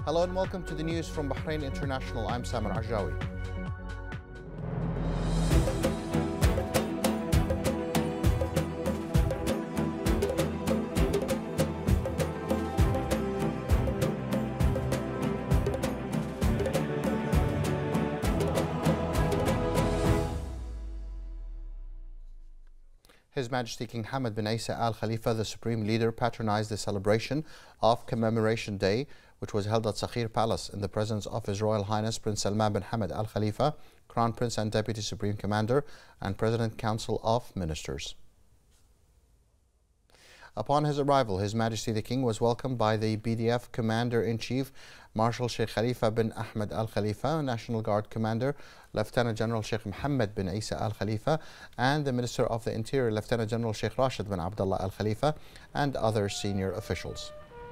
Hello and welcome to the news from Bahrain International. I'm Samar Ajawi. His Majesty King Hamad bin Isa Al Khalifa, the Supreme Leader, patronized the celebration of Commemoration Day, which was held at Sakhir Palace in the presence of His Royal Highness Prince Salman bin Hamad Al Khalifa, Crown Prince and Deputy Supreme Commander, and President Council of Ministers. Upon his arrival, His Majesty the King was welcomed by the BDF Commander-in-Chief, Marshal Sheikh Khalifa bin Ahmed Al Khalifa, National Guard Commander, Lieutenant General Sheikh Mohammed bin Isa Al Khalifa, and the Minister of the Interior, Lieutenant General Sheikh Rashid bin Abdullah Al Khalifa, and other senior officials.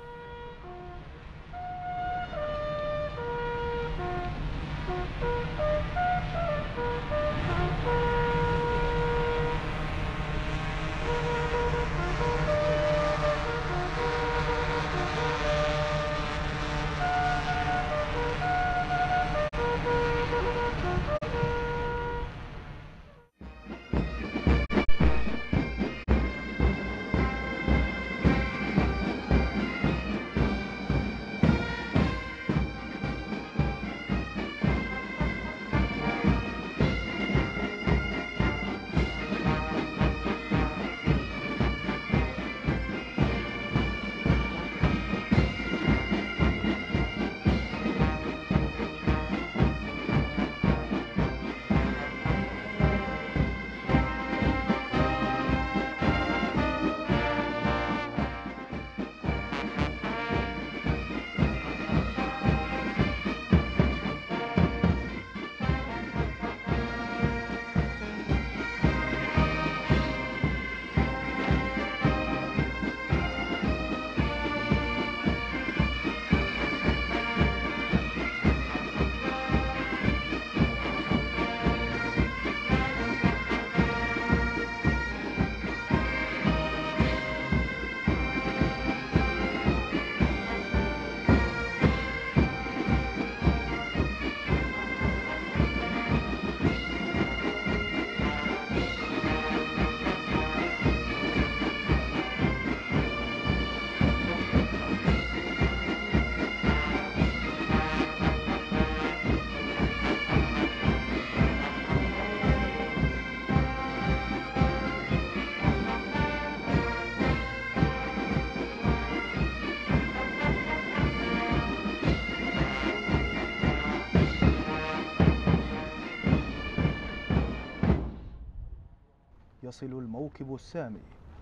يصل الموكب السامي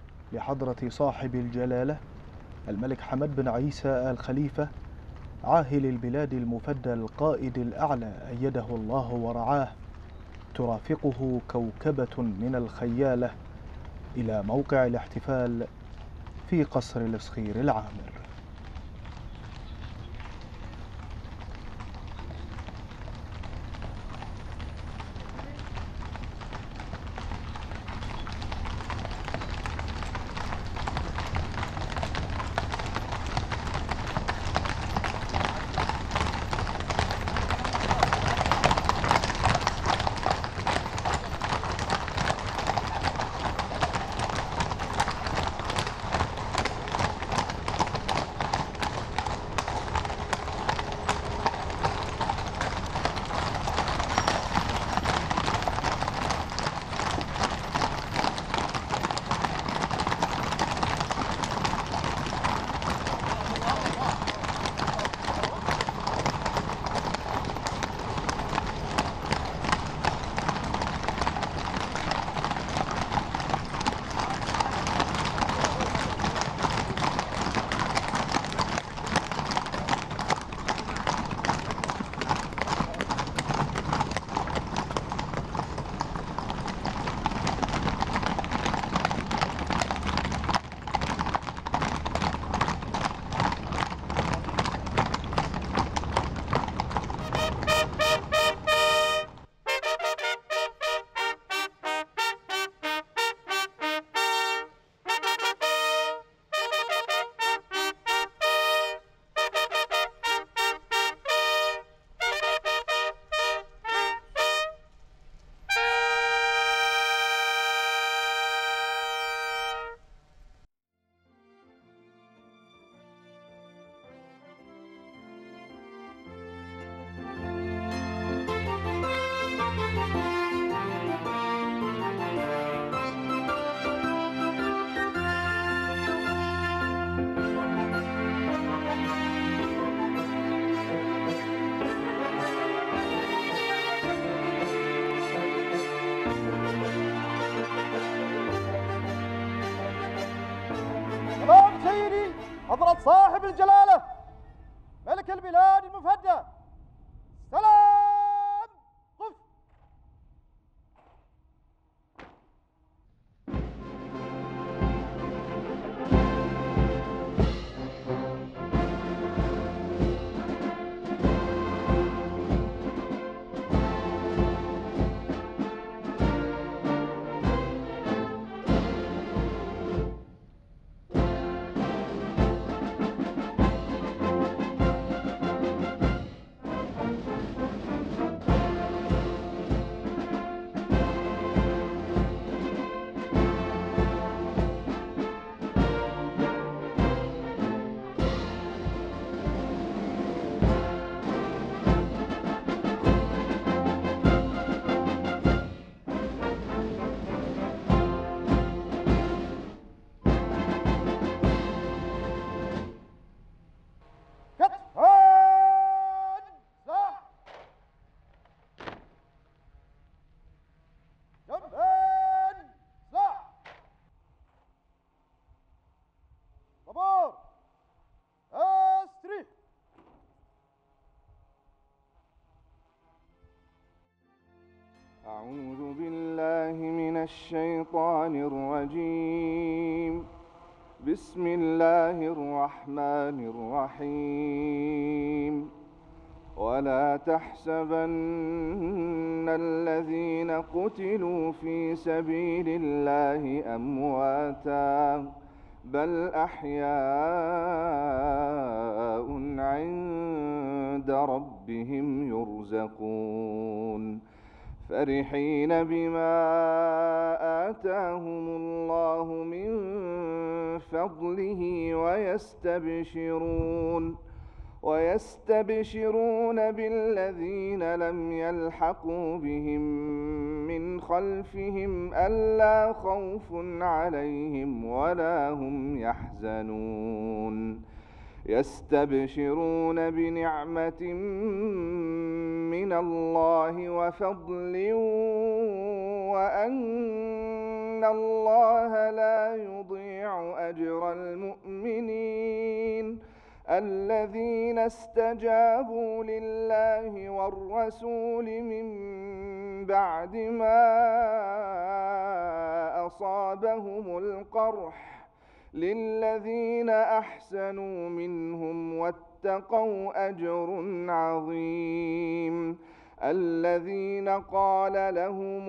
لحضرة صاحب الجلالة الملك حمد بن عيسى آل خليفة عاهل البلاد المفدى القائد الأعلى أيده الله ورعاه، ترافقه كوكبة من الخيالة إلى موقع الاحتفال في قصر الصخير العامر. حضرة صاحب الجلالة ملك البلاد المفدى، سلام. قف. أعوذ بالله من الشيطان الرجيم. بسم الله الرحمن الرحيم. ولا تحسبن الذين قتلوا في سبيل الله أمواتا بل أحياء عند ربهم يرزقون فرحين بما آتاهم الله من فضله ويستبشرون بالذين لم يلحقوا بهم من خلفهم ألا خوف عليهم ولا هم يحزنون يستبشرون بنعمة من الله وفضل وأن الله لا يضيع أجر المؤمنين الذين استجابوا لله والرسول من بعد ما أصابهم القرح للذين أحسنوا منهم واتقوا أجر عظيم الذين قال لهم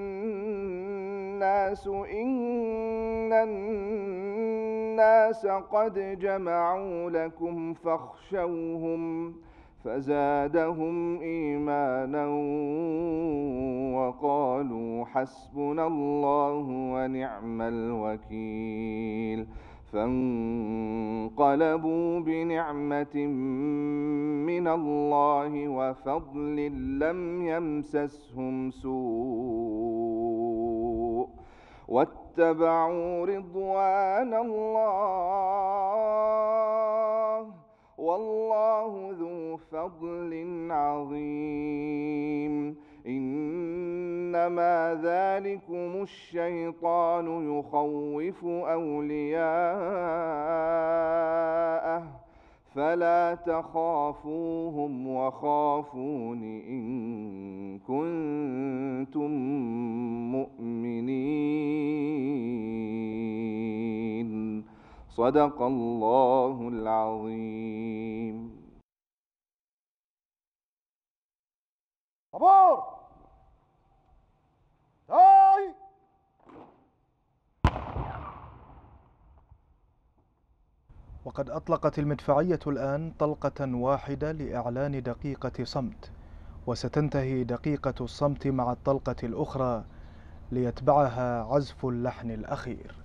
الناس إن الناس قد جمعوا لكم فاخشوهم فزادهم إيمانا وقالوا حسبنا الله ونعم الوكيل فانقلبوا بنعمة من الله وفضل لم يمسسهم سوء واتبعوا رضوان الله والله ذو فضل عظيم إنما ذلكم الشيطان يخوف أولياءه فلا تخافوهم وخافون إن كنتم مؤمنين صدق الله العظيم. طابور داي. وقد أطلقت المدفعية الآن طلقة واحدة لإعلان دقيقة صمت، وستنتهي دقيقة الصمت مع الطلقة الأخرى ليتبعها عزف اللحن الأخير.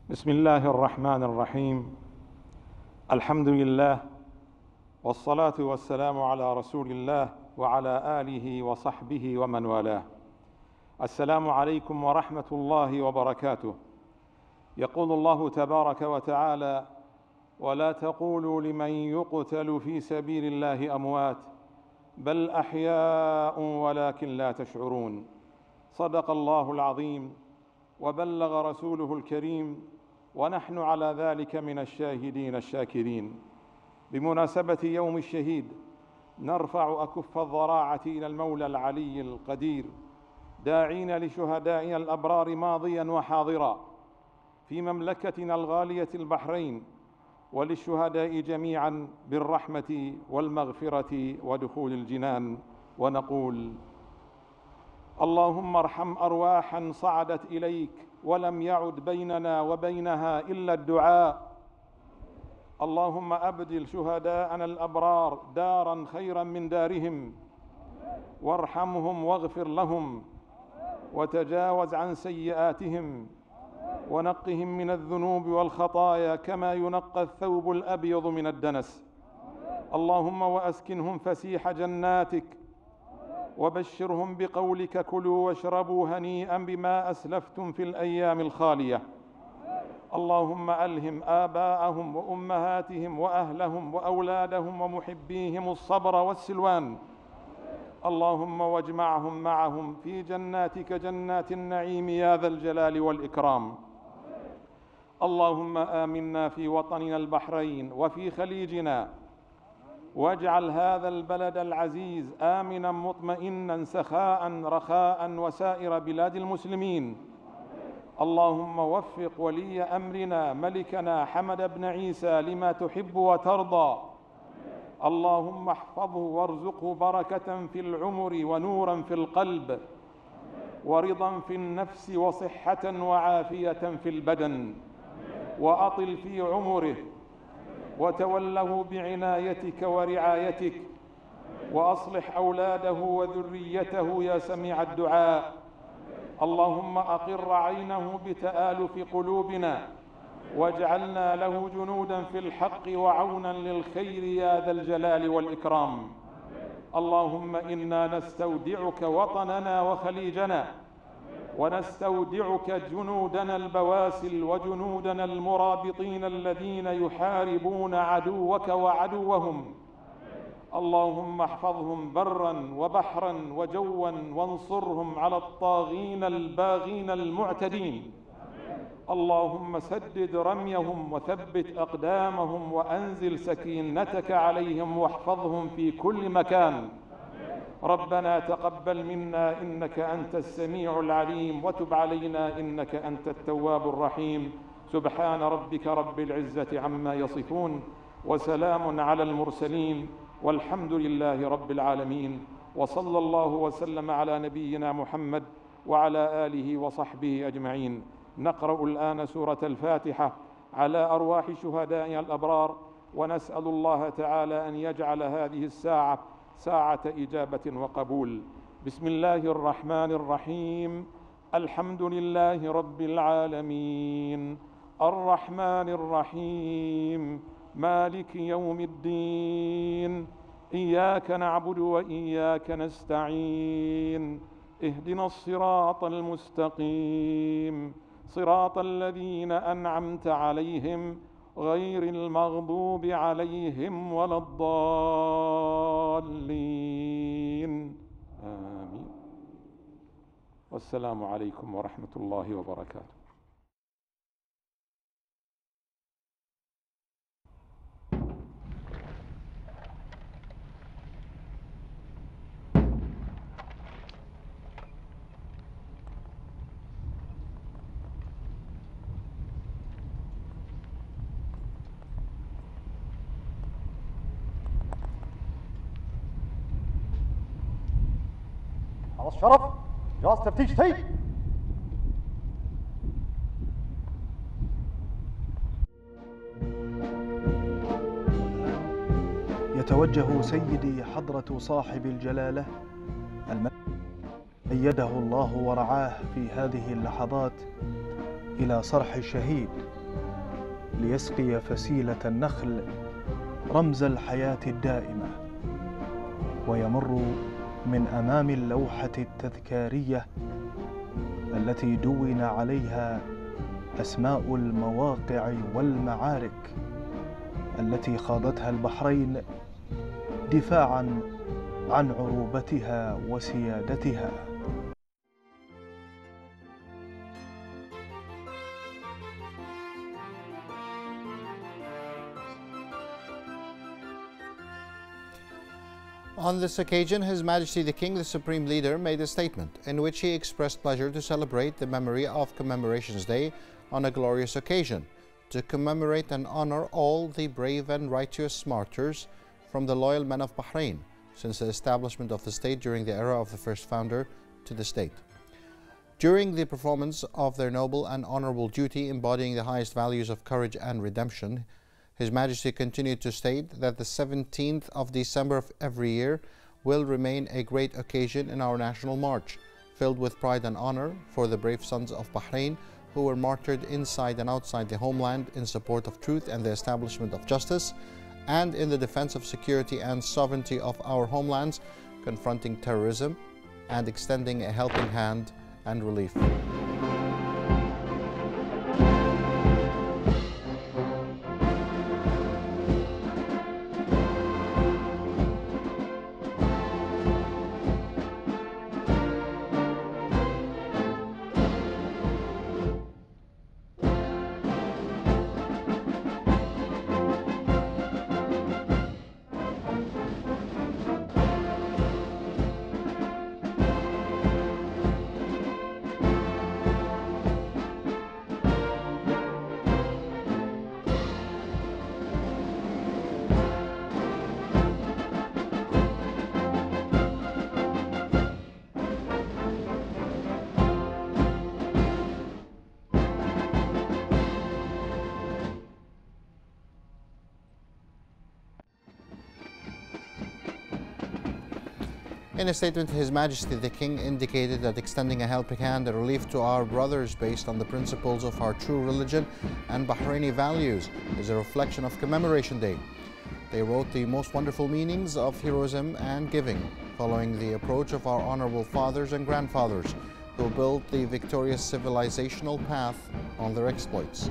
بسم الله الرحمن الرحيم. الحمد لله والصلاة والسلام على رسول الله وعلى آله وصحبه ومن والاه. السلام عليكم ورحمة الله وبركاته. يقول الله تبارك وتعالى: ولا تقولوا لمن يقتل في سبيل الله أموات بل أحياء ولكن لا تشعرون. صدق الله العظيم وبلغ رسوله الكريم، ونحن على ذلك من الشاهدين الشاكرين. بمناسبة يوم الشهيد نرفع أكف الضراعة إلى المولى العلي القدير، داعين لشهدائنا الأبرار ماضيا وحاضرا في مملكتنا الغالية البحرين، وللشهداء جميعا بالرحمة والمغفرة ودخول الجنان، ونقول: اللهم ارحم أرواحا صعدت إليك ولم يعد بيننا وبينها إلا الدعاء. اللهم أبدل شهداءنا الأبرار دارا خيرا من دارهم، وارحمهم واغفر لهم، وتجاوز عن سيئاتهم، ونقهم من الذنوب والخطايا كما ينقى الثوب الأبيض من الدنس. اللهم وأسكنهم فسيح جناتك، وبشرهم بقولك: كلوا واشربوا هنيئا بما أسلفتم في الأيام الخالية. اللهم ألهم آباءهم وأمهاتهم وأهلهم وأولادهم ومحبيهم الصبر والسلوان. اللهم واجمعهم معهم في جناتك جنات النعيم يا ذا الجلال والإكرام. اللهم آمنا في وطننا البحرين وفي خليجنا، واجعل هذا البلد العزيز آمنا مطمئنا سخاء رخاء وسائر بلاد المسلمين. اللهم وفق ولي أمرنا ملكنا حمد بن عيسى لما تحب وترضى. اللهم احفظه وارزقه بركة في العمر ونورا في القلب ورضا في النفس وصحة وعافية في البدن، وأطل في عمره، وتوله بعنايتك ورعايتك، وأصلح أولاده وذريته يا سميع الدعاء. اللهم أقر عينه بتآلف قلوبنا، واجعلنا له جنودا في الحق وعونا للخير يا ذا الجلال والإكرام. اللهم إنا نستودعك وطننا وخليجنا، ونستودعك جنودنا البواسل وجنودنا المرابطين الذين يحاربون عدوك وعدوهم. اللهم احفظهم برا وبحرا وجوا، وانصرهم على الطاغين الباغين المعتدين. اللهم سدد رميهم وثبت أقدامهم، وأنزل سكينتك عليهم واحفظهم في كل مكان. ربنا تقبل منا إنك أنت السميع العليم، وتب علينا إنك أنت التواب الرحيم. سبحان ربك رب العزة عما يصفون، وسلام على المرسلين، والحمد لله رب العالمين. وصلى الله وسلم على نبينا محمد وعلى آله وصحبه أجمعين. نقرأ الآن سورة الفاتحة على أرواح شهدائنا الأبرار، ونسأل الله تعالى أن يجعل هذه الساعة ساعة إجابة وقبول. بسم الله الرحمن الرحيم. الحمد لله رب العالمين، الرحمن الرحيم، مالك يوم الدين، إياك نعبد وإياك نستعين، اهدنا الصراط المستقيم، صراط الذين أنعمت عليهم غير المغضوب عليهم ولا الضالين، آمين. والسلام عليكم ورحمة الله وبركاته. خلاص شرف، جهاز تفتيش تي. يتوجه سيدي حضرة صاحب الجلالة الملك أيده الله ورعاه في هذه اللحظات إلى صرح الشهيد ليسقي فسيلة النخل رمز الحياة الدائمة، ويمر من أمام اللوحة التذكارية التي دون عليها أسماء المواقع والمعارك التي خاضتها البحرين دفاعا عن عروبتها وسيادتها. On this occasion, His Majesty the King, the Supreme Leader, made a statement in which he expressed pleasure to celebrate the memory of Commemorations Day on a glorious occasion, to commemorate and honor all the brave and righteous martyrs from the loyal men of Bahrain since the establishment of the state during the era of the first founder to the state. During the performance of their noble and honorable duty embodying the highest values of courage and redemption, His Majesty continued to state that the 17th of December of every year will remain a great occasion in our national march, filled with pride and honor for the brave sons of Bahrain who were martyred inside and outside the homeland in support of truth and the establishment of justice, and in the defense of security and sovereignty of our homelands, confronting terrorism and extending a helping hand and relief. In a statement, His Majesty the King indicated that extending a helping hand and relief to our brothers based on the principles of our true religion and Bahraini values is a reflection of Commemoration Day. They wrote the most wonderful meanings of heroism and giving, following the approach of our honorable fathers and grandfathers who built the victorious civilizational path on their exploits.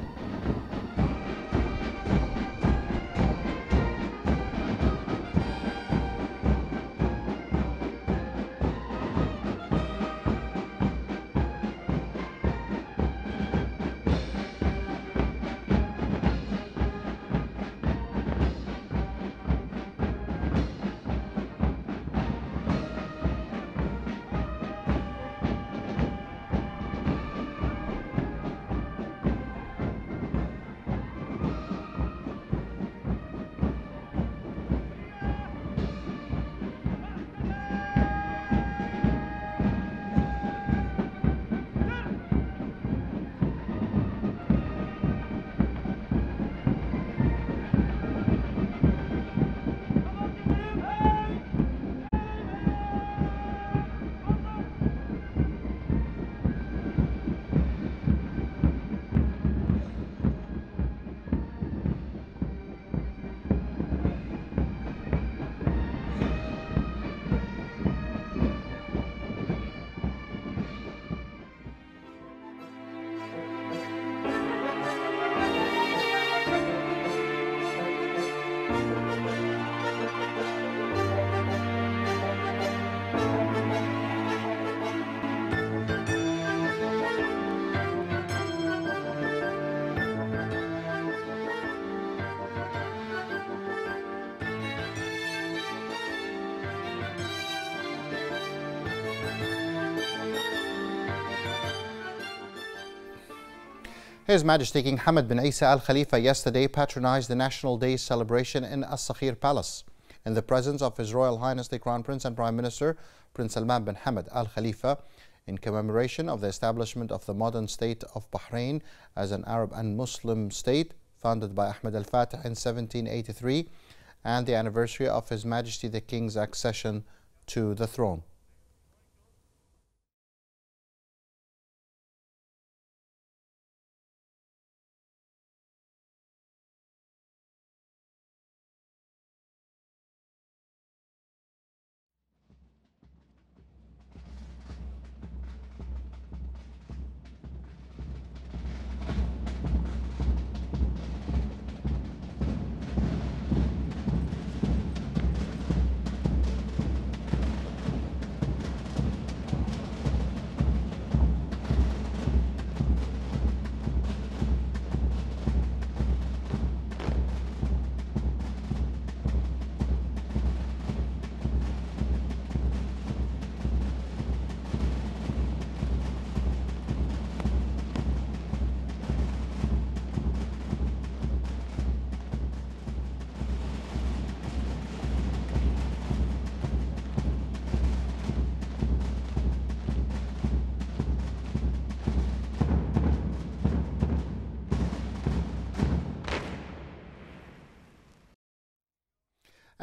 His Majesty King Hamad bin Isa Al Khalifa yesterday patronized the National Day celebration in As-Sakhir Palace in the presence of His Royal Highness the Crown Prince and Prime Minister Prince Salman bin Hamad Al Khalifa in commemoration of the establishment of the modern state of Bahrain as an Arab and Muslim state founded by Ahmed Al-Fatih in 1783 and the anniversary of His Majesty the King's accession to the throne.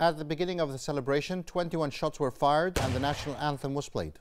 At the beginning of the celebration, 21 shots were fired and the national anthem was played.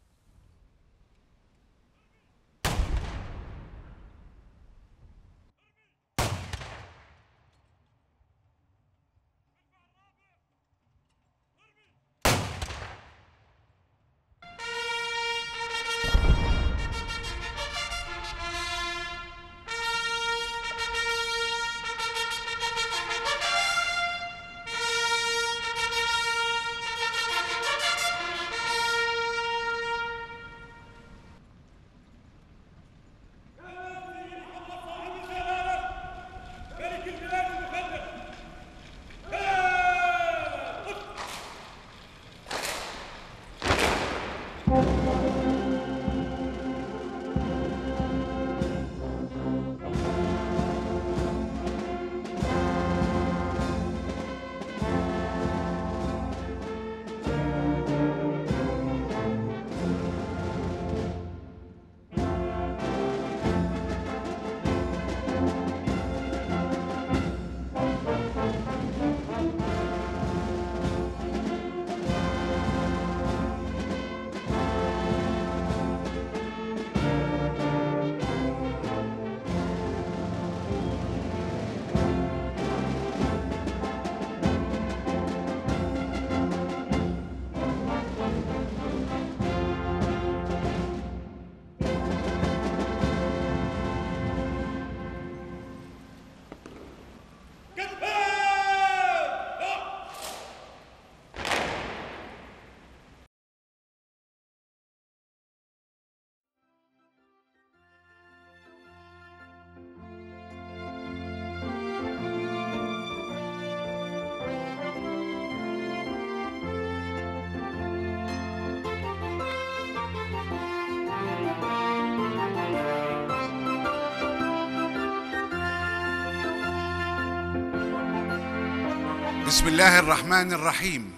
بسم الله الرحمن الرحيم.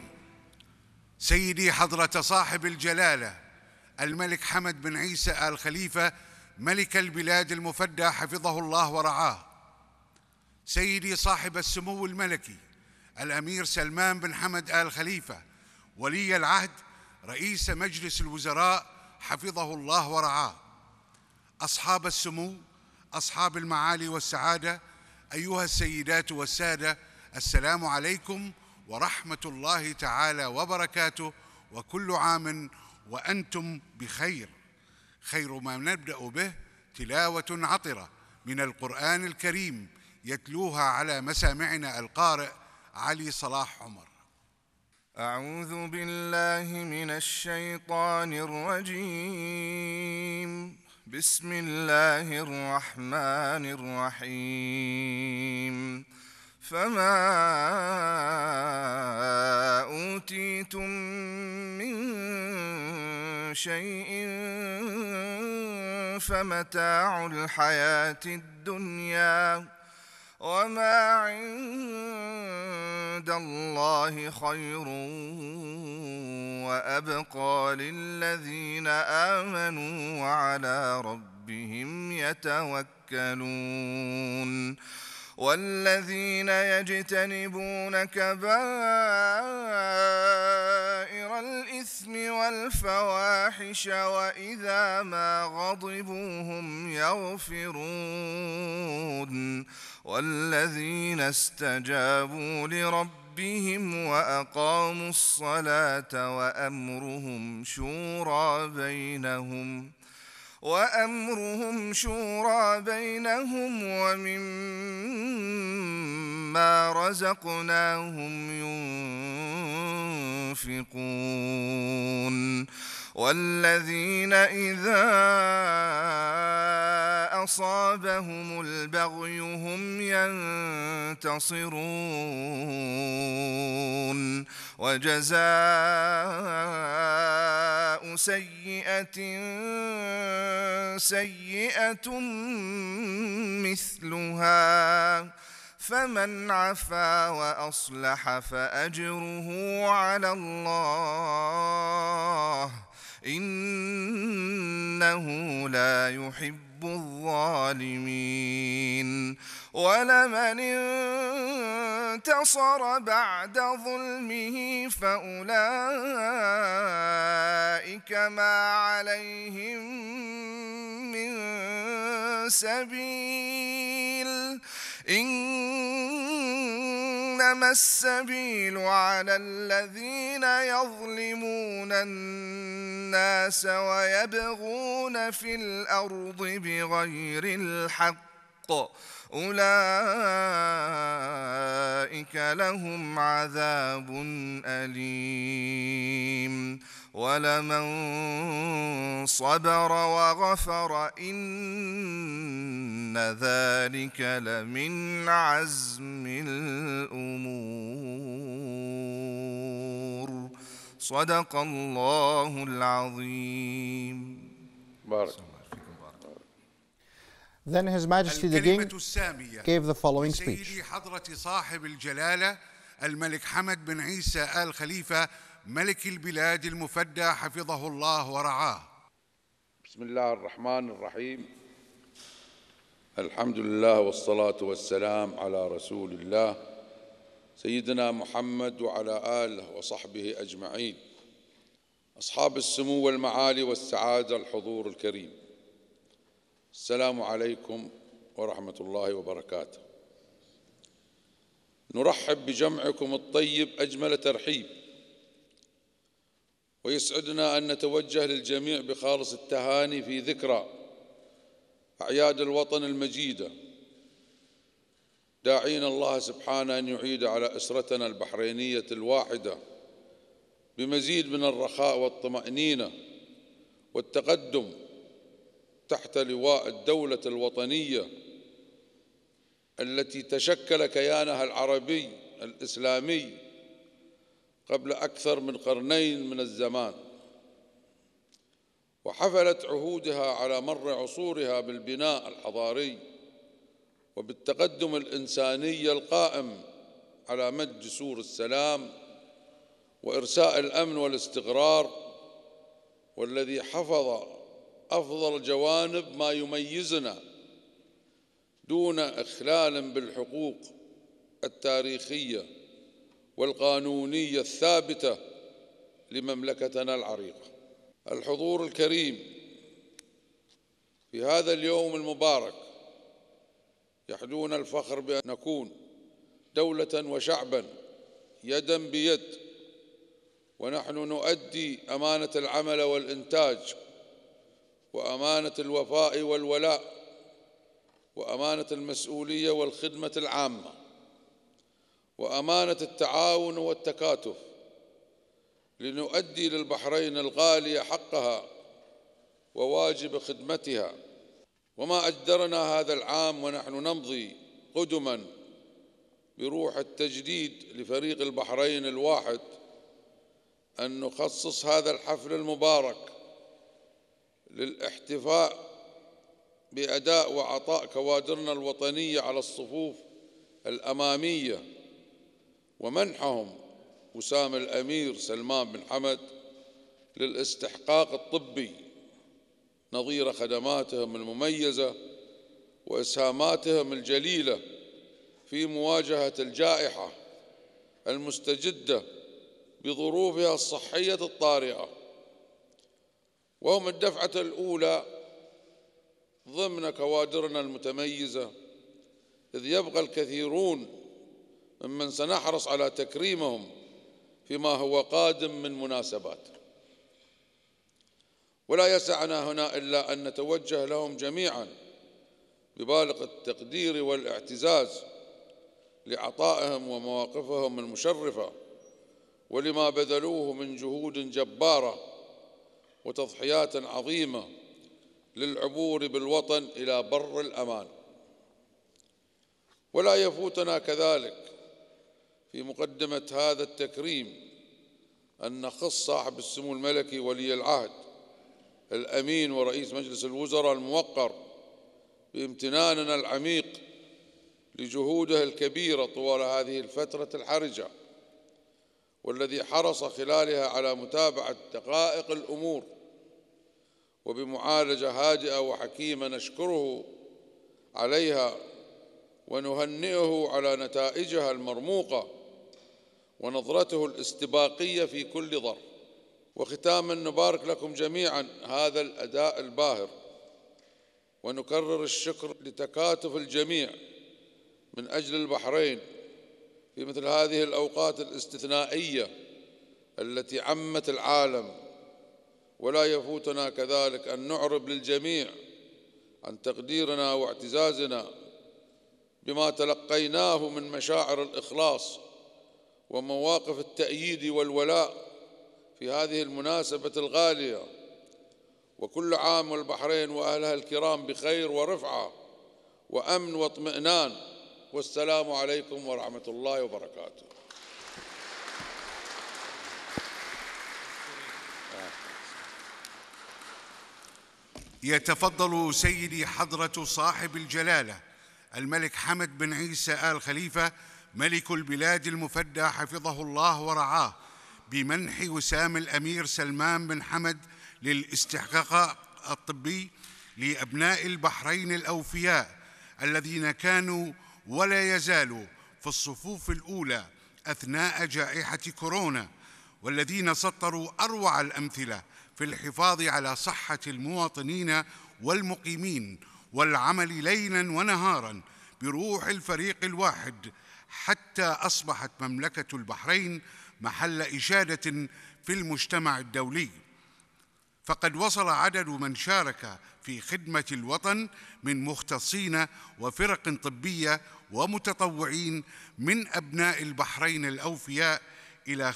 سيدي حضرة صاحب الجلالة الملك حمد بن عيسى آل خليفة ملك البلاد المفدى حفظه الله ورعاه، سيدي صاحب السمو الملكي الأمير سلمان بن حمد آل خليفة ولي العهد رئيس مجلس الوزراء حفظه الله ورعاه، أصحاب السمو، أصحاب المعالي والسعادة، أيها السيدات والسادة، السلام عليكم ورحمة الله تعالى وبركاته، وكل عام وأنتم بخير. خير ما نبدأ به تلاوة عطرة من القرآن الكريم يتلوها على مسامعنا القارئ علي صلاح عمر. أعوذ بالله من الشيطان الرجيم. بسم الله الرحمن الرحيم. فما أوتيتم من شيء فمتاع الحياة الدنيا وما عند الله خير وأبقى للذين آمنوا وعلى ربهم يتوكلون. والذين يجتنبون كبائر الإثم والفواحش وإذا ما غضبوا هم يغفرون. والذين استجابوا لربهم وأقاموا الصلاة وأمرهم شورى بينهم ومما رزقناهم ينفقون. والذين إذا أصابهم البغي هم ينتصرون. وجزاء سيئة سيئة مثلها فمن عفا وأصلح فأجره على الله إن إنه لا يحب الظالمين ولمن انتصر بعد ظلمه فأولئك ما عليهم من سبيل إنما السبيل على الذين يظلمون الناس ويبغون في الأرض بغير الحق أولئك لهم عذاب أليم ولمن صبر وغفر إن ذلك لمن عزم الأمور صدق الله العظيم. بارك. Then His Majesty the King gave the following speech. سيدي حضرة صاحب الجلالة الملك حمد بن عيسى آل خليفة ملك البلاد المفدى حفظه الله ورعاه. بسم الله الرحمن الرحيم. الحمد لله والصلاة والسلام على رسول الله سيدنا محمد وعلى آله وصحبه أجمعين. أصحاب السمو والمعالي والسعادة الحضور الكريم، السلام عليكم ورحمة الله وبركاته. نرحب بجمعكم الطيب أجمل ترحيب، ويسعدنا أن نتوجه للجميع بخالص التهاني في ذكرى أعياد الوطن المجيدة، داعين الله سبحانه أن يعيد على أسرتنا البحرينية الواحدة بمزيد من الرخاء والطمأنينة والتقدم تحت لواء الدولة الوطنية التي تشكل كيانها العربي الإسلامي قبل أكثر من قرنين من الزمان، وحفلت عهودها على مر عصورها بالبناء الحضاري وبالتقدم الإنساني القائم على مد جسور السلام وإرساء الأمن والاستقرار، والذي حفظ أفضل جوانب ما يميزنا دون إخلال بالحقوق التاريخية والقانونية الثابتة لمملكتنا العريقة. الحضور الكريم، في هذا اليوم المبارك يحدون الفخر بأن نكون دولة وشعبا يدا بيد، ونحن نؤدي أمانة العمل والإنتاج وأمانة الوفاء والولاء وأمانة المسؤولية والخدمة العامة وأمانة التعاون والتكاتف، لنؤدي للبحرين الغالية حقها وواجب خدمتها. وما أجدرنا هذا العام ونحن نمضي قدما بروح التجديد لفريق البحرين الواحد أن نخصص هذا الحفل المبارك للاحتفاء بأداء وعطاء كوادرنا الوطنية على الصفوف الأمامية، ومنحهم وسام الأمير سلمان بن حمد للاستحقاق الطبي نظير خدماتهم المميزة وإسهاماتهم الجليلة في مواجهة الجائحة المستجدة بظروفها الصحية الطارئة، وهم الدفعة الأولى ضمن كوادرنا المتميزة، إذ يبقى الكثيرون ممن سنحرص على تكريمهم فيما هو قادم من مناسبات. ولا يسعنا هنا إلا أن نتوجه لهم جميعا ببالغ التقدير والاعتزاز لعطائهم ومواقفهم المشرفة ولما بذلوه من جهود جبارة وتضحيات عظيمة للعبور بالوطن إلى بر الأمان. ولا يفوتنا كذلك في مقدمة هذا التكريم أن نخص صاحب السمو الملكي ولي العهد الأمين ورئيس مجلس الوزراء الموقر بامتناننا العميق لجهوده الكبيرة طوال هذه الفترة الحرجة، والذي حرص خلالها على متابعة دقائق الأمور وبمعالجة هادئة وحكيمة نشكره عليها ونهنئه على نتائجها المرموقة ونظرته الاستباقية في كل ظرف. وختاما نبارك لكم جميعا هذا الأداء الباهر، ونكرر الشكر لتكاتف الجميع من أجل البحرين في مثل هذه الأوقات الاستثنائية التي عمت العالم. ولا يفوتنا كذلك أن نعرب للجميع عن تقديرنا واعتزازنا بما تلقيناه من مشاعر الإخلاص ومواقف التأييد والولاء في هذه المناسبة الغالية. وكل عام والبحرين وأهلها الكرام بخير ورفعة وأمن واطمئنان، والسلام عليكم ورحمة الله وبركاته. يتفضل سيدي حضرة صاحب الجلالة الملك حمد بن عيسى آل خليفة ملك البلاد المفدى حفظه الله ورعاه بمنح وسام الأمير سلمان بن حمد للاستحقاق الطبي لأبناء البحرين الأوفياء الذين كانوا ولا يزالوا في الصفوف الأولى أثناء جائحة كورونا، والذين سطروا أروع الأمثلة في الحفاظ على صحة المواطنين والمقيمين والعمل ليلاً ونهاراً بروح الفريق الواحد، حتى أصبحت مملكة البحرين محل إشادة في المجتمع الدولي. فقد وصل عدد من شارك في خدمة الوطن من مختصين وفرق طبية ومتطوعين من أبناء البحرين الأوفياء إلى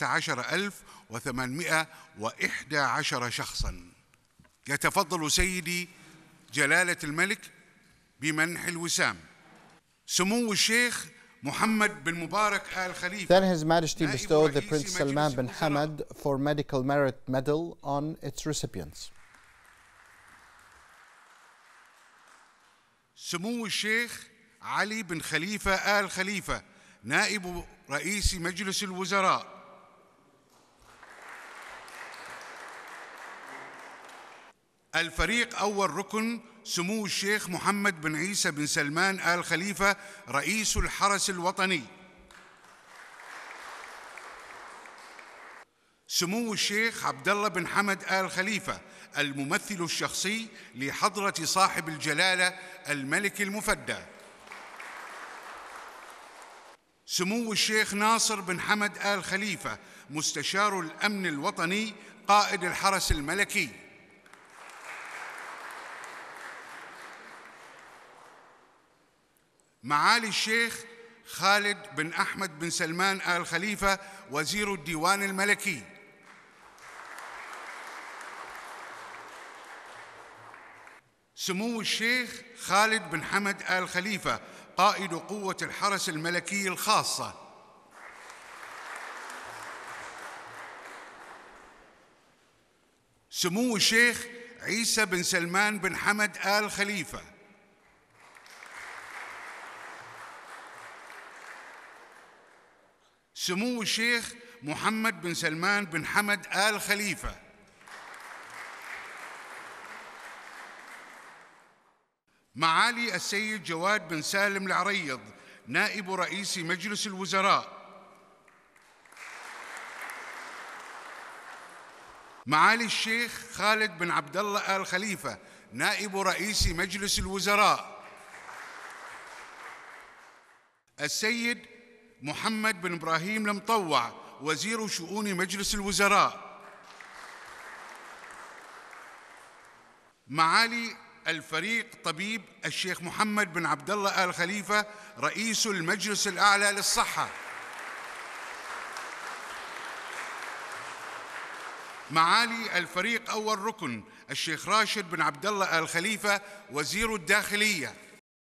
15,811 شخصاً. يتفضل سيدي جلالة الملك بمنح الوسام. سمو الشيخ محمد بن مبارك آل خليفة. Then His Majesty bestowed the Prince Salman bin Hamad for Medical Merit Medal on its recipients. سمو الشيخ علي بن خليفة آل خليفة نائب رئيس مجلس الوزراء. الفريق أول ركن سمو الشيخ محمد بن عيسى بن سلمان آل خليفة رئيس الحرس الوطني. سمو الشيخ عبد الله بن حمد آل خليفة الممثل الشخصي لحضرة صاحب الجلالة الملك المفدى. سمو الشيخ ناصر بن حمد آل خليفة مستشار الأمن الوطني قائد الحرس الملكي. معالي الشيخ خالد بن أحمد بن سلمان آل خليفة وزير الديوان الملكي. سمو الشيخ خالد بن حمد آل خليفة قائد قوة الحرس الملكي الخاصة. سمو الشيخ عيسى بن سلمان بن حمد آل خليفة. سمو الشيخ محمد بن سلمان بن حمد آل خليفة. معالي السيد جواد بن سالم العريض نائب رئيس مجلس الوزراء. معالي الشيخ خالد بن عبد الله آل خليفة نائب رئيس مجلس الوزراء. السيد محمد بن إبراهيم المطوع وزير شؤون مجلس الوزراء. معالي الفريق طبيب الشيخ محمد بن عبد الله آل خليفة رئيس المجلس الأعلى للصحة. معالي الفريق أول ركن الشيخ راشد بن عبد الله آل خليفة وزير الداخلية.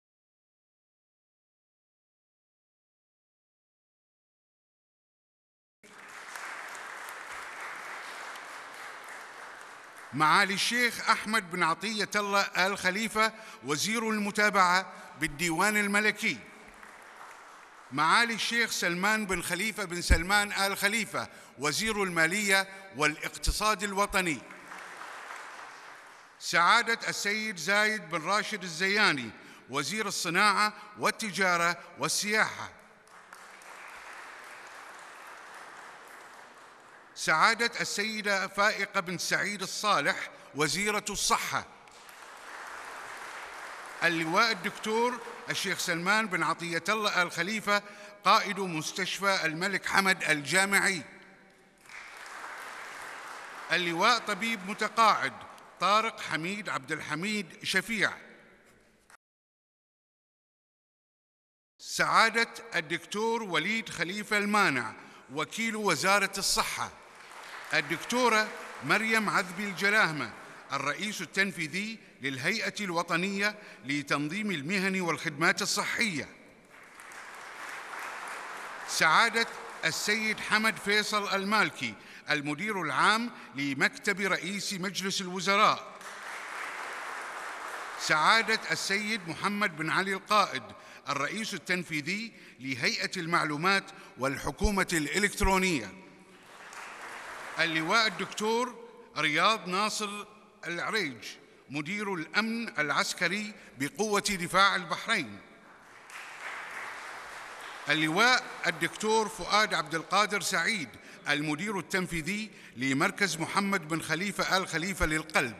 معالي الشيخ أحمد بن عطية الله آل خليفة وزير المتابعة بالديوان الملكي. معالي الشيخ سلمان بن خليفة بن سلمان آل خليفة وزير المالية والاقتصاد الوطني. سعادة السيد زايد بن راشد الزياني وزير الصناعة والتجارة والسياحة. سعادة السيدة فائقة بن سعيد الصالح وزيرة الصحة. اللواء الدكتور الشيخ سلمان بن عطية الله آل خليفة قائد مستشفى الملك حمد الجامعي. اللواء طبيب متقاعد طارق حميد عبد الحميد شفيع. سعادة الدكتور وليد خليفة المانع وكيل وزارة الصحة. الدكتورة مريم عذبي الجلاهمة الرئيس التنفيذي للهيئة الوطنية لتنظيم المهن والخدمات الصحية. سعادة السيد حمد فيصل المالكي المدير العام لمكتب رئيس مجلس الوزراء. سعادة السيد محمد بن علي القائد الرئيس التنفيذي لهيئة المعلومات والحكومة الإلكترونية. اللواء الدكتور رياض ناصر العريج مدير الأمن العسكري بقوة دفاع البحرين. اللواء الدكتور فؤاد عبد القادر سعيد المدير التنفيذي لمركز محمد بن خليفة آل خليفة للقلب.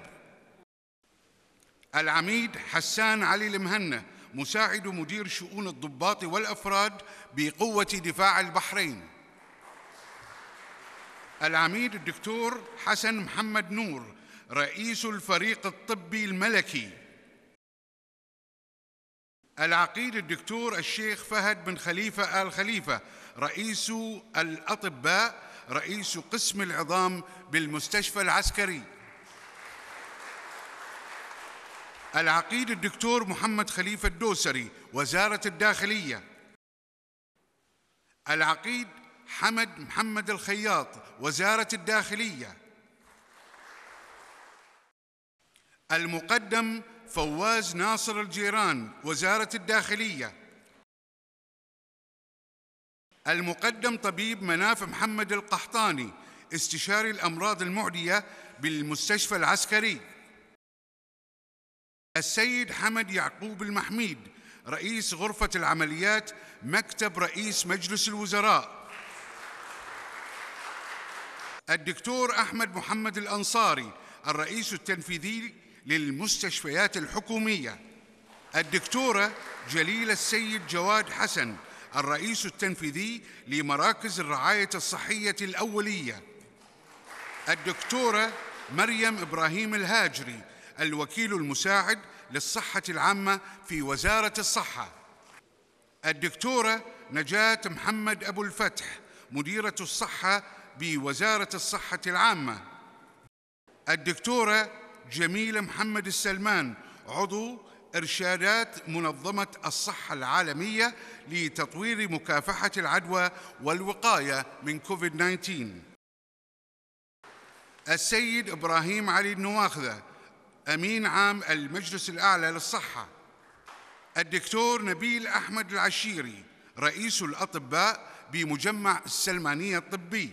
العميد حسان علي المهنا مساعد مدير شؤون الضباط والأفراد بقوة دفاع البحرين. العميد الدكتور حسن محمد نور رئيس الفريق الطبي الملكي. العقيد الدكتور الشيخ فهد بن خليفة آل خليفة رئيس الأطباء رئيس قسم العظام بالمستشفى العسكري. العقيد الدكتور محمد خليفة الدوسري وزارة الداخلية. العقيد حمد محمد الخياط وزارة الداخلية. المقدم فواز ناصر الجيران وزارة الداخلية. المقدم طبيب مناف محمد القحطاني استشاري الأمراض المعدية بالمستشفى العسكري. السيد حمد يعقوب المحميد رئيس غرفة العمليات مكتب رئيس مجلس الوزراء. الدكتور أحمد محمد الأنصاري الرئيس التنفيذي للمستشفيات الحكومية. الدكتورة جليل السيد جواد حسن الرئيس التنفيذي لمراكز الرعاية الصحية الأولية. الدكتورة مريم إبراهيم الهاجري الوكيل المساعد للصحة العامة في وزارة الصحة. الدكتورة نجاة محمد أبو الفتح مديرة الصحة بوزارة الصحة العامة. الدكتورة جميلة محمد السلمان عضو إرشادات منظمة الصحة العالمية لتطوير مكافحة العدوى والوقاية من كوفيد-19. السيد إبراهيم علي النواخذة أمين عام المجلس الأعلى للصحة. الدكتور نبيل أحمد العشيري رئيس الأطباء بمجمع السلمانية الطبي.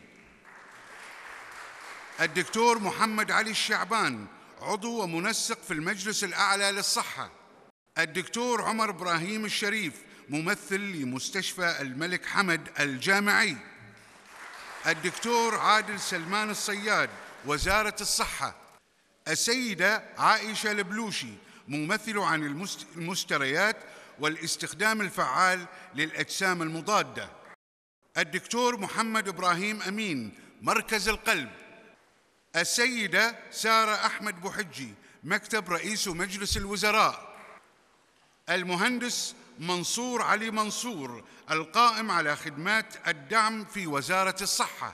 الدكتور محمد علي الشعبان عضو ومنسق في المجلس الأعلى للصحة. الدكتور عمر إبراهيم الشريف ممثل لمستشفى الملك حمد الجامعي. الدكتور عادل سلمان الصياد وزارة الصحة. السيدة عائشة البلوشي ممثل عن المشتريات والاستخدام الفعال للأجسام المضادة. الدكتور محمد إبراهيم أمين مركز القلب. السيدة سارة أحمد بوحجي مكتب رئيس مجلس الوزراء. المهندس منصور علي منصور القائم على خدمات الدعم في وزارة الصحة.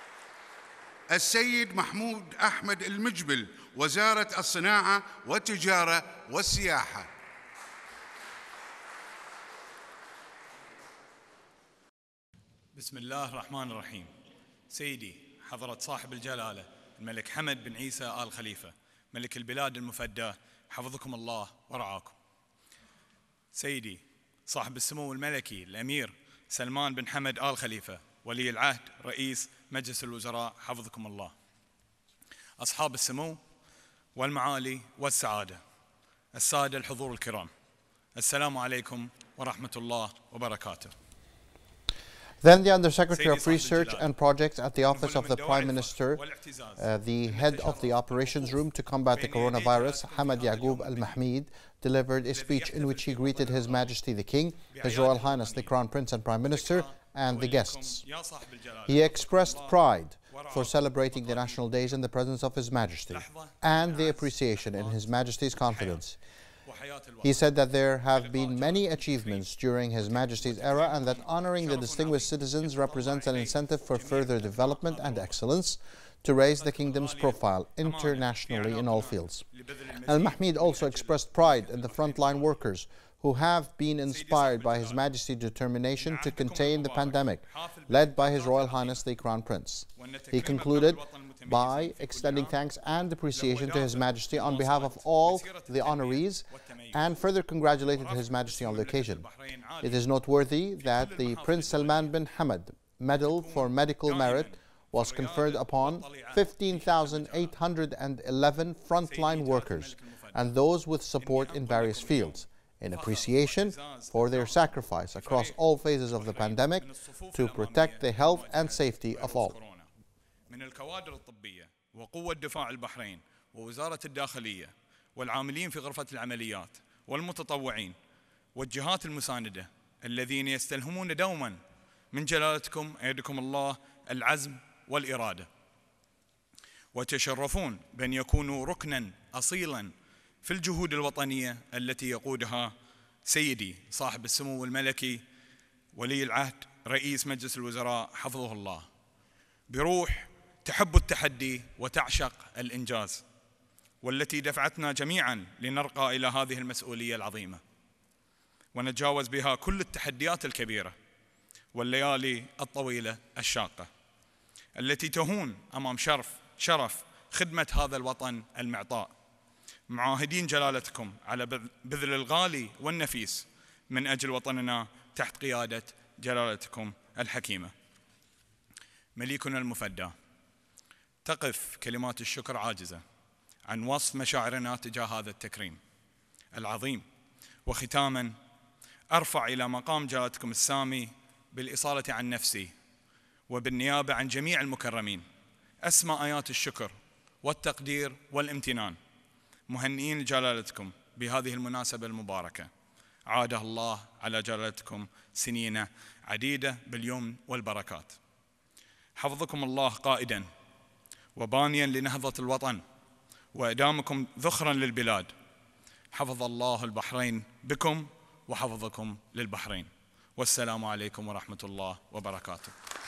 السيد محمود أحمد المجبل وزارة الصناعة والتجارة والسياحة. بسم الله الرحمن الرحيم. سيدي حضرة صاحب الجلالة الملك حمد بن عيسى آل خليفة ملك البلاد المفداة حفظكم الله ورعاكم. سيدي صاحب السمو الملكي الأمير سلمان بن حمد آل خليفة ولي العهد رئيس مجلس الوزراء حفظكم الله. أصحاب السمو والمعالي والسعادة، السادة الحضور الكرام، السلام عليكم ورحمة الله وبركاته. Then the Undersecretary of Research and Projects at the Office of the Prime Minister, the head of the operations room to combat the coronavirus, Hamad Yaqub Al-Mahmid, delivered a speech in which he greeted His Majesty the King, His Royal Highness the Crown Prince and Prime Minister, and the guests. He expressed pride for celebrating the national days in the presence of His Majesty and the appreciation in His Majesty's confidence. He said that there have been many achievements during His Majesty's era and that honoring the distinguished citizens represents an incentive for further development and excellence to raise the kingdom's profile internationally in all fields. Al-Mahmid also expressed pride in the frontline workers who have been inspired by His Majesty's determination to contain the pandemic, led by His Royal Highness the Crown Prince. He concluded by extending thanks and appreciation to His Majesty on behalf of all the honorees and further congratulated His Majesty on the occasion. It is noteworthy that the Prince Salman bin Hamad Medal for Medical Merit was conferred upon 15,811 frontline workers and those with support in various fields, in appreciation for their sacrifice across all phases of the pandemic to protect the health and safety of all. من الكوادر الطبية وقوة دفاع البحرين ووزارة الداخلية والعاملين في غرفة العمليات والمتطوعين والجهات المساندة الذين يستلهمون دوما من جلالتكم أيدكم الله العزم والإرادة، وتشرفون بأن يكونوا ركنا أصيلا في الجهود الوطنية التي يقودها سيدي صاحب السمو الملكي ولي العهد رئيس مجلس الوزراء حفظه الله، بروح تحب التحدي وتعشق الإنجاز، والتي دفعتنا جميعا لنرقى إلى هذه المسؤولية العظيمة ونتجاوز بها كل التحديات الكبيرة والليالي الطويلة الشاقة التي تهون أمام شرف خدمة هذا الوطن المعطاء، معاهدين جلالتكم على بذل الغالي والنفيس من أجل وطننا تحت قيادة جلالتكم الحكيمة. مليكنا المفدى، تقف كلمات الشكر عاجزة عن وصف مشاعرنا تجاه هذا التكريم العظيم. وختاما أرفع إلى مقام جلالتكم السامي بالإصالة عن نفسي وبالنيابة عن جميع المكرمين أسمى آيات الشكر والتقدير والامتنان، مهنئين جلالتكم بهذه المناسبة المباركة، عادها الله على جلالتكم سنين عديدة باليمن والبركات. حفظكم الله قائدا وبانيا لنهضة الوطن وإدامكم ذخرا للبلاد. حفظ الله البحرين بكم وحفظكم للبحرين، والسلام عليكم ورحمة الله وبركاته.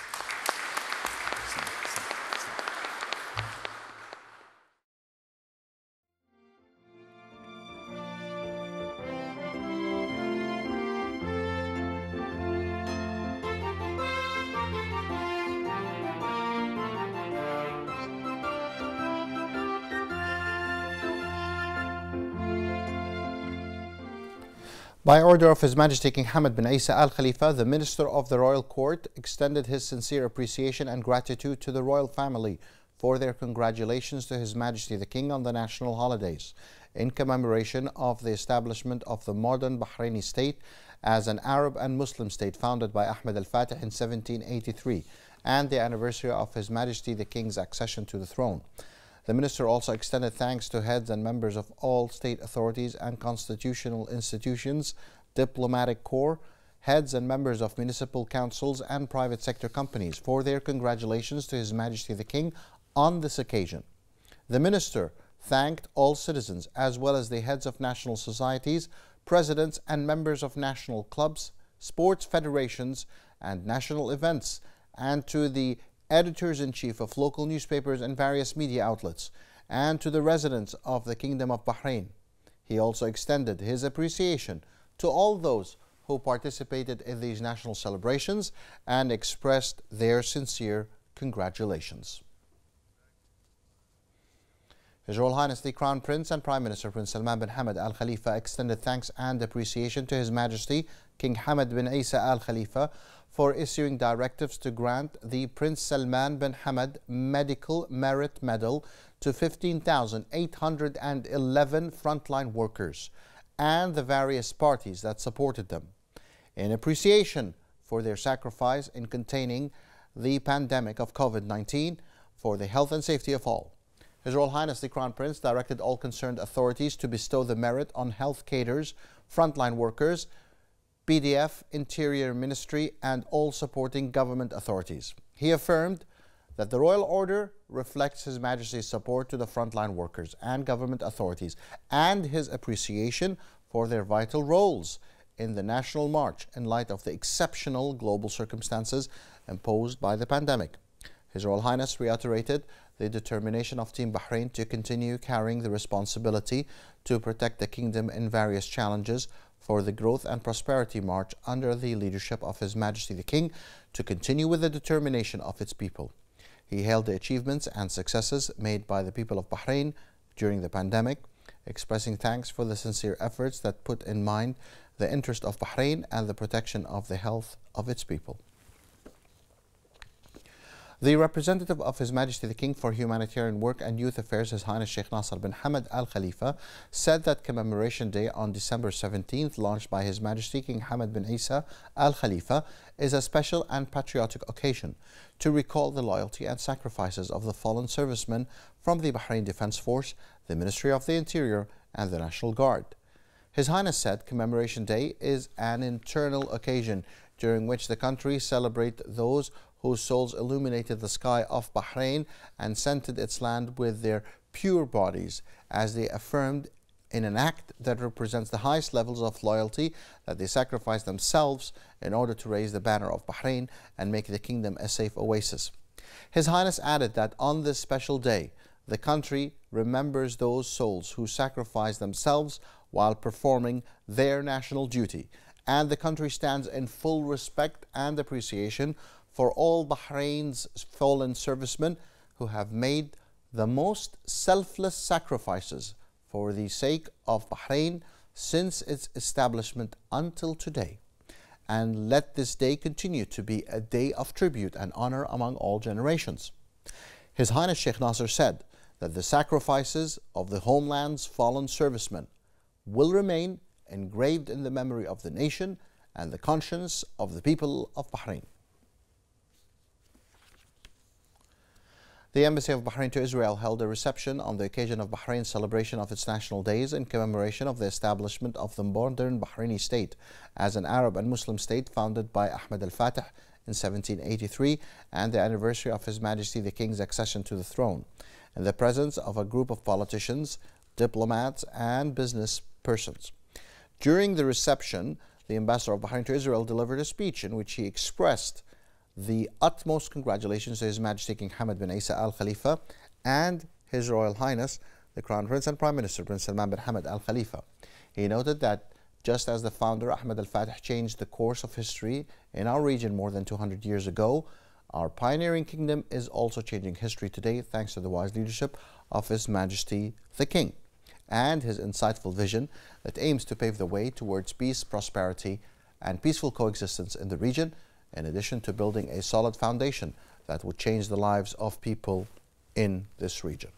By order of His Majesty King Hamad bin Isa Al Khalifa, the Minister of the Royal Court extended his sincere appreciation and gratitude to the royal family for their congratulations to His Majesty the King on the national holidays in commemoration of the establishment of the modern Bahraini state as an Arab and Muslim state founded by Ahmed al-Fatih in 1783 and the anniversary of His Majesty the King's accession to the throne. The Minister also extended thanks to heads and members of all state authorities and constitutional institutions, diplomatic corps, heads and members of municipal councils and private sector companies for their congratulations to His Majesty the King on this occasion. The Minister thanked all citizens as well as the heads of national societies, presidents and members of national clubs, sports federations and national events, and to the editors-in-chief of local newspapers and various media outlets, and to the residents of the Kingdom of Bahrain. He also extended his appreciation to all those who participated in these national celebrations and expressed their sincere congratulations. His Royal Highness the Crown Prince and Prime Minister Prince Salman bin Hamad Al Khalifa extended thanks and appreciation to His Majesty King Hamad bin Isa Al Khalifa for issuing directives to grant the Prince Salman bin Hamad Medical Merit Medal to 15,811 frontline workers and the various parties that supported them, in appreciation for their sacrifice in containing the pandemic of COVID-19 for the health and safety of all. His Royal Highness the Crown Prince directed all concerned authorities to bestow the merit on health cadres, frontline workers, BDF, Interior Ministry and all supporting government authorities. He affirmed that the Royal Order reflects His Majesty's support to the frontline workers and government authorities and his appreciation for their vital roles in the National March in light of the exceptional global circumstances imposed by the pandemic. His Royal Highness reiterated the determination of Team Bahrain to continue carrying the responsibility to protect the kingdom in various challenges for the growth and prosperity march under the leadership of His Majesty the King, to continue with the determination of its people. He hailed the achievements and successes made by the people of Bahrain during the pandemic, expressing thanks for the sincere efforts that put in mind the interest of Bahrain and the protection of the health of its people. The representative of His Majesty the King for Humanitarian Work and Youth Affairs, His Highness Sheikh Nasser bin Hamad Al Khalifa, said that Commemoration Day on December 17th, launched by His Majesty King Hamad bin Isa Al Khalifa, is a special and patriotic occasion to recall the loyalty and sacrifices of the fallen servicemen from the Bahrain Defense Force, the Ministry of the Interior and the National Guard. His Highness said Commemoration Day is an internal occasion during which the country celebrates those whose souls illuminated the sky of Bahrain and scented its land with their pure bodies, as they affirmed in an act that represents the highest levels of loyalty, that they sacrificed themselves in order to raise the banner of Bahrain and make the kingdom a safe oasis. His Highness added that on this special day, the country remembers those souls who sacrificed themselves while performing their national duty, and the country stands in full respect and appreciation for all Bahrain's fallen servicemen who have made the most selfless sacrifices for the sake of Bahrain since its establishment until today. And let this day continue to be a day of tribute and honor among all generations. His Highness Sheikh Nasser said that the sacrifices of the homeland's fallen servicemen will remain engraved in the memory of the nation and the conscience of the people of Bahrain. The Embassy of Bahrain to Israel held a reception on the occasion of Bahrain's celebration of its national days in commemoration of the establishment of the modern Bahraini state as an Arab and Muslim state founded by Ahmed al-Fatih in 1783 and the anniversary of His Majesty the King's accession to the throne, in the presence of a group of politicians, diplomats and business persons. During the reception, the Ambassador of Bahrain to Israel delivered a speech in which he expressed the utmost congratulations to His Majesty King Hamad bin Isa Al Khalifa and His Royal Highness the Crown Prince and Prime Minister Prince Salman bin Hamad Al Khalifa. He noted that just as the founder Ahmed al-Fatih changed the course of history in our region more than 200 years ago, our pioneering kingdom is also changing history today thanks to the wise leadership of His Majesty the King and his insightful vision that aims to pave the way towards peace, prosperity and peaceful coexistence in the region, in addition to building a solid foundation that would change the lives of people in this region.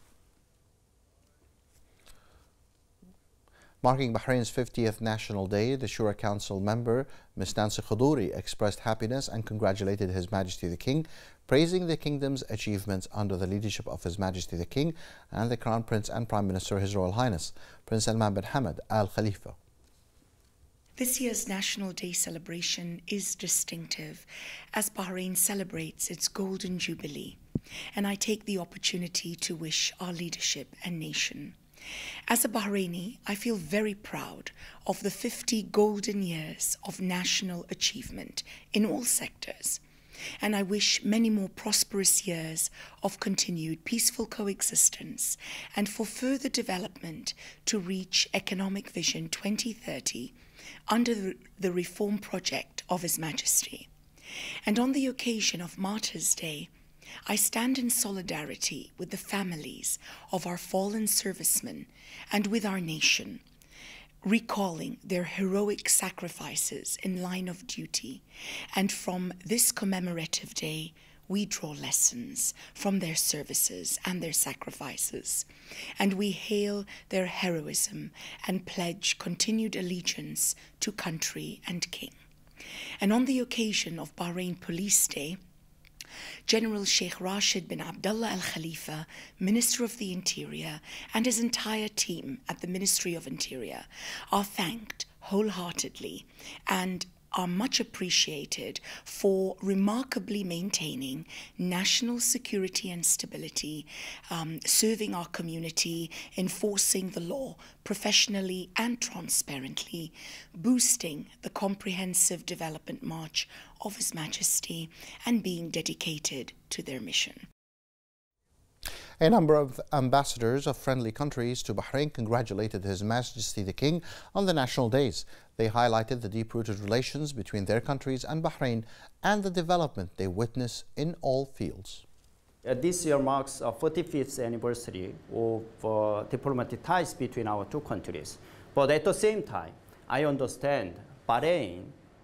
Marking Bahrain's 50th National Day, the Shura Council member, Ms. Nancy Khadouri, expressed happiness and congratulated His Majesty the King, praising the kingdom's achievements under the leadership of His Majesty the King and the Crown Prince and Prime Minister, His Royal Highness, Prince Salman bin Hamad Al Khalifa. This year's National Day celebration is distinctive as Bahrain celebrates its Golden Jubilee, and I take the opportunity to wish our leadership and nation. As a Bahraini, I feel very proud of the 50 golden years of national achievement in all sectors, and I wish many more prosperous years of continued peaceful coexistence and for further development to reach Economic Vision 2030 under the reform project of His Majesty. And on the occasion of Martyrs' Day, I stand in solidarity with the families of our fallen servicemen and with our nation, recalling their heroic sacrifices in line of duty. And from this commemorative day, we draw lessons from their services and their sacrifices, and we hail their heroism and pledge continued allegiance to country and king. And on the occasion of Bahrain Police Day, General Sheikh Rashid bin Abdullah Al Khalifa, Minister of the Interior, and his entire team at the Ministry of Interior are thanked wholeheartedly and are much appreciated for remarkably maintaining national security and stability, serving our community, enforcing the law professionally and transparently, boosting the comprehensive development march of His Majesty, and being dedicated to their mission. A number of ambassadors of friendly countries to Bahrain congratulated His Majesty the King on the national days. They highlighted the deep-rooted relations between their countries and Bahrain and the development they witness in all fields. This year marks the 45th anniversary of diplomatic ties between our two countries. But at the same time, I understand Bahrain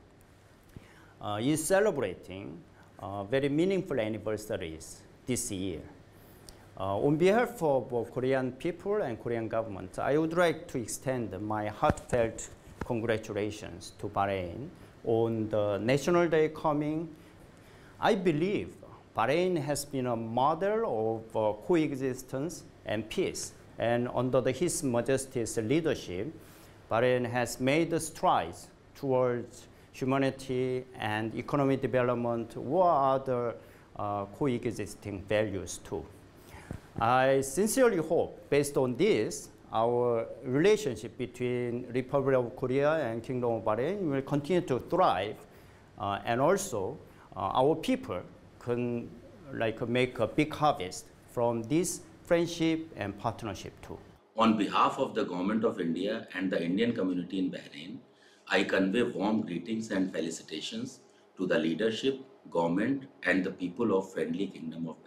is celebrating very meaningful anniversaries this year. On behalf of Korean people and Korean government, I would like to extend my heartfelt congratulations to Bahrain on the National Day coming. I believe Bahrain has been a model of coexistence and peace, and under His Majesty's leadership, Bahrain has made strides towards humanity and economic development or other coexisting values too. I sincerely hope, based on this, our relationship between Republic of Korea and Kingdom of Bahrain will continue to thrive, and also our people can make a big harvest from this friendship and partnership too. On behalf of the Government of India and the Indian community in Bahrain, I convey warm greetings and felicitations to the leadership, government, and the people of friendly Kingdom of Bahrain.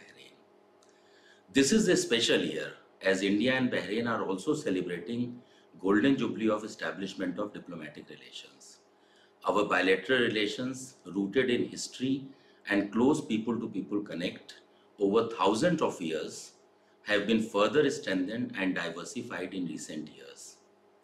This is a special year, as India and Bahrain are also celebrating Golden Jubilee of establishment of diplomatic relations. Our bilateral relations, rooted in history and close people-to-people connect over thousands of years, have been further strengthened and diversified in recent years.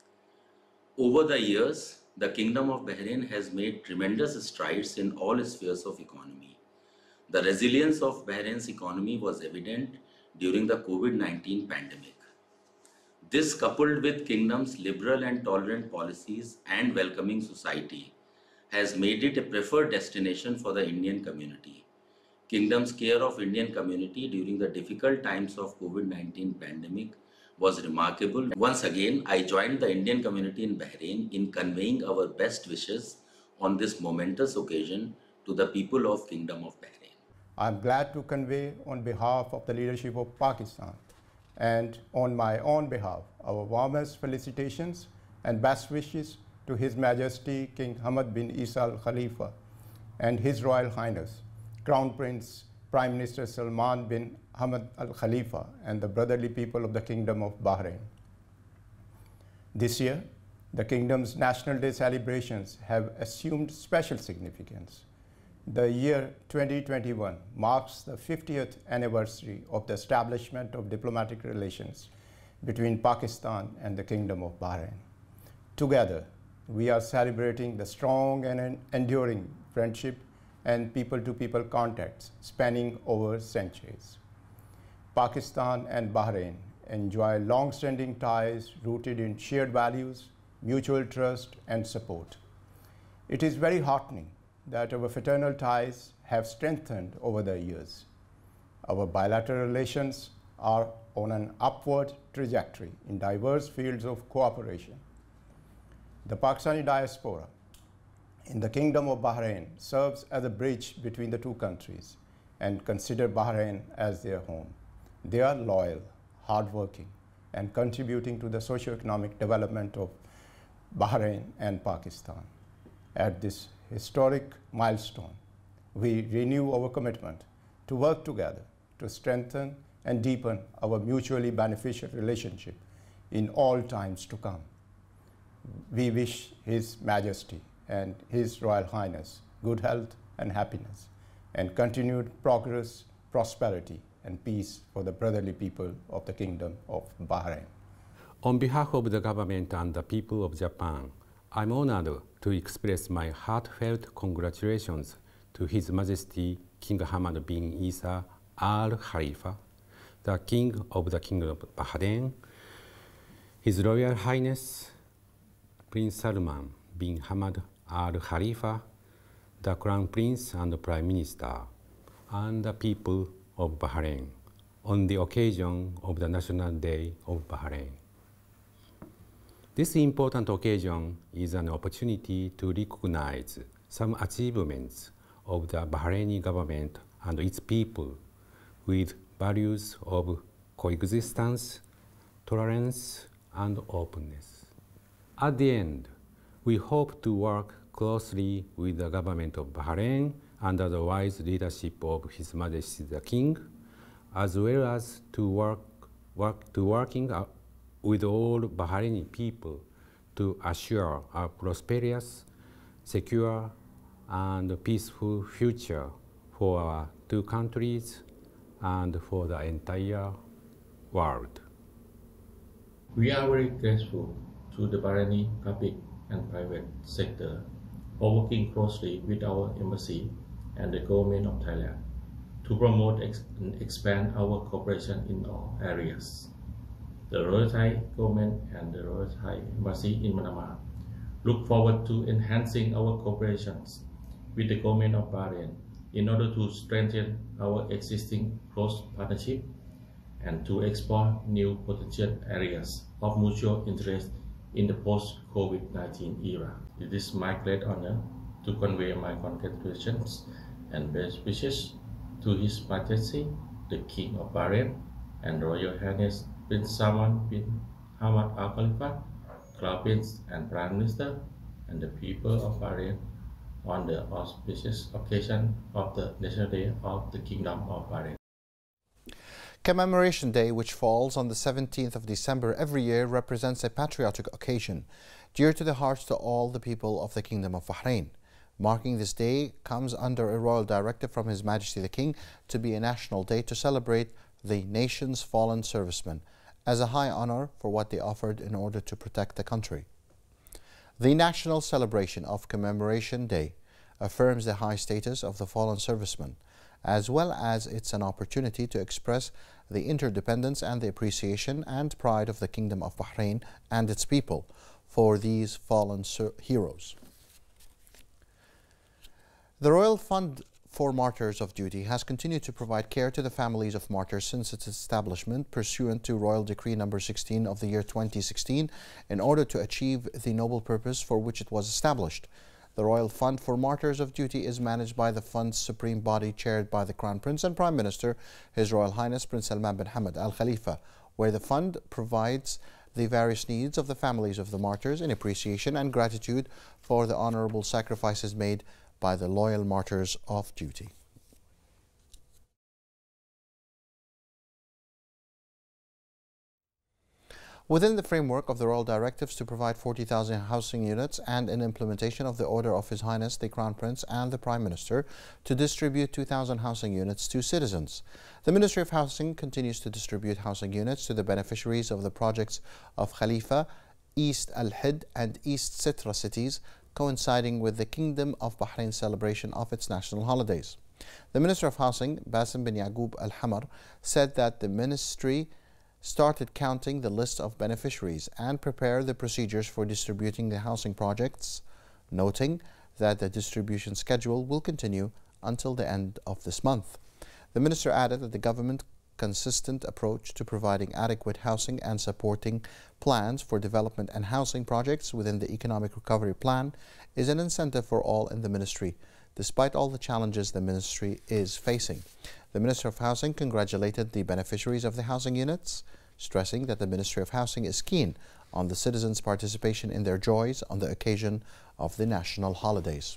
Over the years, the Kingdom of Bahrain has made tremendous strides in all spheres of economy. The resilience of Bahrain's economy was evident during the COVID-19 pandemic. This, coupled with Kingdom's liberal and tolerant policies and welcoming society, has made it a preferred destination for the Indian community. Kingdom's care of Indian community during the difficult times of COVID-19 pandemic was remarkable. Once again, I joined the Indian community in Bahrain in conveying our best wishes on this momentous occasion to the people of Kingdom of Bahrain. I'm glad to convey on behalf of the leadership of Pakistan and on my own behalf our warmest felicitations and best wishes to His Majesty King Hamad bin Isa Al Khalifa and His Royal Highness Crown Prince Prime Minister Salman bin Hamad Al Khalifa and the brotherly people of the Kingdom of Bahrain. This year, the Kingdom's National Day celebrations have assumed special significance. The year 2021 marks the 50th anniversary of the establishment of diplomatic relations between Pakistan and the Kingdom of Bahrain. Together, we are celebrating the strong and enduring friendship and people-to-people contacts spanning over centuries. Pakistan and Bahrain enjoy long-standing ties rooted in shared values, mutual trust, and support. It is very heartening that our fraternal ties have strengthened over the years. Our bilateral relations are on an upward trajectory in diverse fields of cooperation. The Pakistani diaspora in the Kingdom of Bahrain serves as a bridge between the two countries and consider Bahrain as their home. They are loyal, hardworking, and contributing to the socio-economic development of Bahrain and Pakistan. At this historic milestone, we renew our commitment to work together to strengthen and deepen our mutually beneficial relationship in all times to come. We wish His Majesty and His Royal Highness good health and happiness, and continued progress, prosperity, and peace for the brotherly people of the Kingdom of Bahrain. On behalf of the government and the people of Japan, I'm honored to express my heartfelt congratulations to His Majesty King Hamad bin Isa Al Khalifa, the King of the Kingdom of Bahrain, His Royal Highness Prince Salman bin Hamad Al Khalifa, the Crown Prince and Prime Minister, and the people of Bahrain on the occasion of the National Day of Bahrain. This important occasion is an opportunity to recognize some achievements of the Bahraini government and its people with values of coexistence, tolerance, and openness. At the end, we hope to work closely with the government of Bahrain under the wise leadership of His Majesty the King, as well as to working with all Bahraini people to assure a prosperous, secure, and peaceful future for our two countries and for the entire world. We are very grateful to the Bahraini public and private sector for working closely with our embassy and the government of Thailand to promote and expand our cooperation in all areas. The Royal Thai government and the Royal Thai Embassy in Manama look forward to enhancing our cooperations with the government of Bahrain in order to strengthen our existing close partnership and to explore new potential areas of mutual interest in the post-COVID-19 era. It is my great honor to convey my congratulations and best wishes to His Majesty, the King of Bahrain, and Royal Highness Prince Salman bin Hamad Al Khalifa, Crown Prince and Prime Minister, and the people of Bahrain on the auspicious occasion of the National Day of the Kingdom of Bahrain. Commemoration Day, which falls on the 17th of December every year, represents a patriotic occasion dear to the hearts to all the people of the Kingdom of Bahrain. Marking this day comes under a royal directive from His Majesty the King to be a national day to celebrate the nation's fallen servicemen as a high honor for what they offered in order to protect the country. The national celebration of Commemoration Day affirms the high status of the fallen servicemen, as well as it's an opportunity to express the interdependence and the appreciation and pride of the Kingdom of Bahrain and its people for these fallen heroes. The Royal Fund for Martyrs of Duty has continued to provide care to the families of martyrs since its establishment pursuant to Royal Decree No. 16 of the year 2016 in order to achieve the noble purpose for which it was established. The Royal Fund for Martyrs of Duty is managed by the Fund's supreme body chaired by the Crown Prince and Prime Minister, His Royal Highness Prince Salman bin Hamad Al Khalifa, where the Fund provides the various needs of the families of the martyrs in appreciation and gratitude for the honorable sacrifices made by the loyal martyrs of duty. Within the framework of the Royal Directives to provide 40,000 housing units and in implementation of the order of His Highness the Crown Prince and the Prime Minister to distribute 2,000 housing units to citizens, the Ministry of Housing continues to distribute housing units to the beneficiaries of the projects of Khalifa, East Al-Hid and East Sitra cities, coinciding with the Kingdom of Bahrain's celebration of its national holidays. The Minister of Housing, Bassem bin Yaqub Al-Hamar, said that the ministry started counting the list of beneficiaries and prepare the procedures for distributing the housing projects, noting that the distribution schedule will continue until the end of this month. The minister added that the government's consistent approach to providing adequate housing and supporting plans for development and housing projects within the Economic Recovery Plan is an incentive for all in the ministry, despite all the challenges the ministry is facing. The Minister of Housing congratulated the beneficiaries of the housing units, stressing that the Ministry of Housing is keen on the citizens' participation in their joys on the occasion of the national holidays.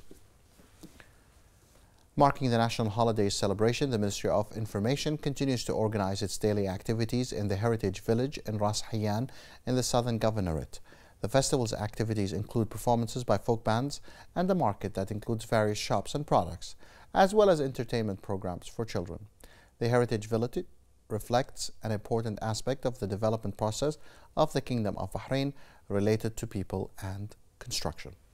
Marking the National Holidays celebration, the Ministry of Information continues to organize its daily activities in the Heritage Village in Ras Hayyan in the Southern Governorate. The festival's activities include performances by folk bands and a market that includes various shops and products, as well as entertainment programs for children. The Heritage Village reflects an important aspect of the development process of the Kingdom of Bahrain related to people and construction.